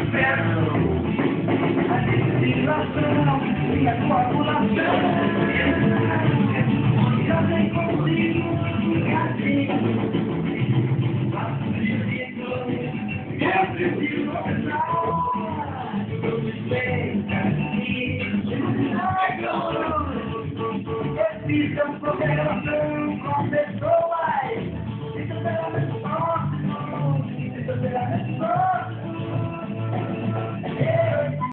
A destilação e a coagulação. Já nem consigo ficar assim. Eu preciso pensar. Eu me sei aqui. Esse é um problema.